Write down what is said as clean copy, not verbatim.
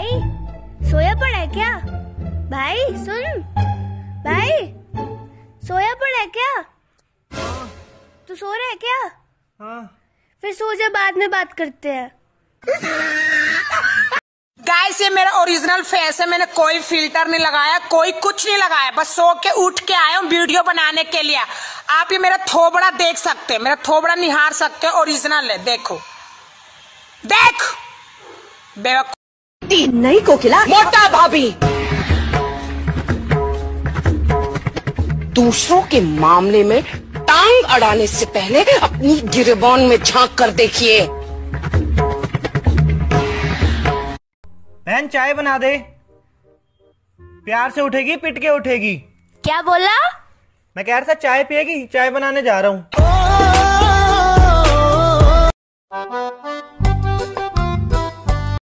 भाई सोया पड़ा है क्या? भाई सुन, भाई सोया पड़ा है क्या? तू सो रहा है क्या? हाँ। फिर सो जा, बाद में बात करते हैं। गाइस ये मेरा ओरिजिनल फेस है, मैंने कोई फिल्टर नहीं लगाया, कोई कुछ नहीं लगाया, बस सो के उठ के आया हूँ वीडियो बनाने के लिए। आप ये मेरा थोबड़ा देख सकते हैं, मेरा थोबड़ा निहार सकते हैं, ओरिजिनल है। देखो देख बेवकूफ नहीं कोकिला, मोटा भाभी। दूसरों के मामले में टांग अड़ाने से पहले अपनी गिरेबान में झांक कर देखिए। बहन चाय बना दे। प्यार से उठेगी पिट के उठेगी। क्या बोला? मैं कह रहा था चाय पिएगी, चाय बनाने जा रहा हूँ।